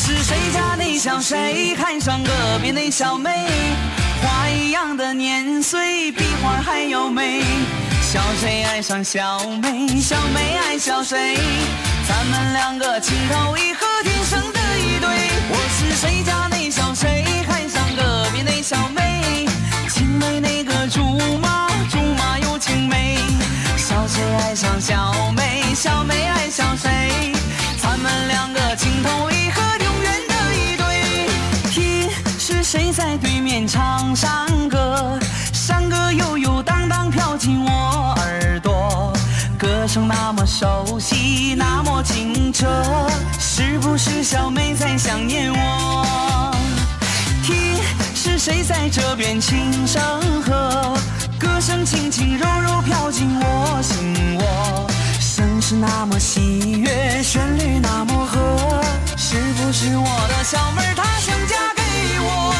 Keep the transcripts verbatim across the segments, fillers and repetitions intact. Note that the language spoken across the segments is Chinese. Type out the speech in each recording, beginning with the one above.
是谁家的小谁，看上隔壁那小妹，花一样的年岁，比花还要美。小谁爱上小妹，小妹爱小谁，咱们两个情投意合，天生的一对。我是谁家那小谁，看上隔壁那小妹，青梅那个竹马，竹马有青梅。小谁爱上小妹，小妹爱小谁，咱们两个情投意合，永远的一对。听是谁在对面唱山歌，山歌悠悠荡荡飘进我耳朵，歌声那么熟悉，那么清澈，是不是小妹在想念我？听是谁在这边轻声和，歌声轻轻柔柔飘进我心窝，声是那么喜悦，旋律那么和，是不是我的小妹她想嫁给我？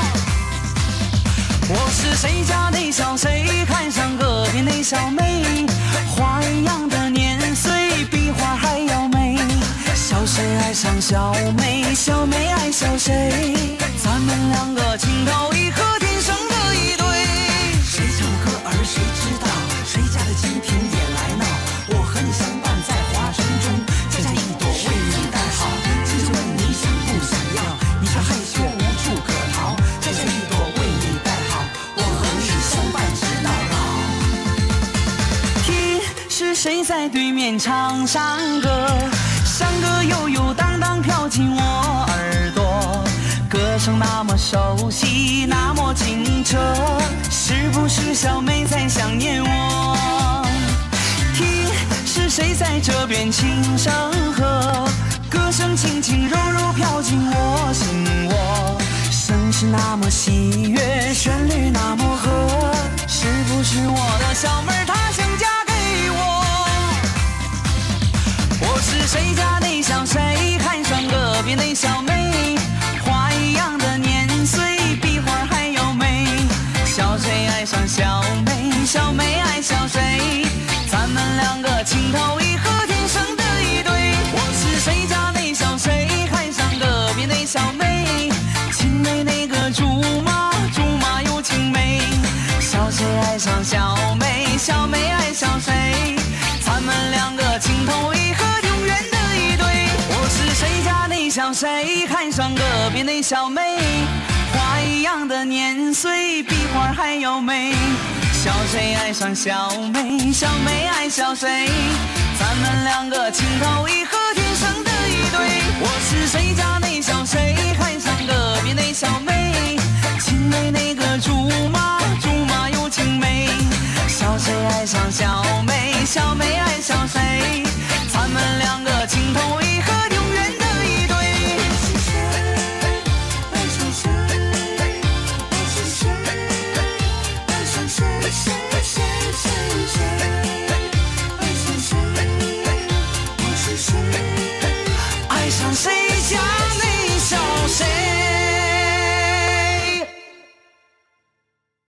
我是谁家那小谁，看上隔壁那小妹，花一样的年岁，比花还要美。小谁爱上小妹，小妹爱小谁，咱们两个情投意合，天生的一对。 谁唱歌儿谁知道，谁家的金瓶也来闹。我和你相伴在华城中，摘下一朵为你戴好。亲亲问你想不想要，你却害羞无处可逃。摘下一朵为你戴好，我和你相伴直到老。 听是谁在对面唱山歌，山歌悠悠荡荡飘进我耳朵，歌声那么熟悉，那么清澈，是不是小妹在想念我？听是谁在这边轻声和，歌声轻轻柔柔飘进我心窝，声是那么喜悦，旋律那么和，是不是我的小妹她想嫁给我？我是谁家那小谁，看上隔壁那小妹，花一样的年岁，比花还要美。小谁爱上小妹，小妹爱小谁，咱们两个情投意合，天生的一对。我是谁家那小谁，看上隔壁那小妹，青梅那个竹马，竹马有青梅。小谁爱上小妹，小妹爱小谁，咱们两个情投意合，永远的一对。我是谁家那小谁，看上隔壁那小妹，花一样的年岁，比花还要美。小谁爱上小妹，小妹爱小谁，咱们两个情投意合，天生的一对。我是谁家那小谁，看上隔壁那小妹，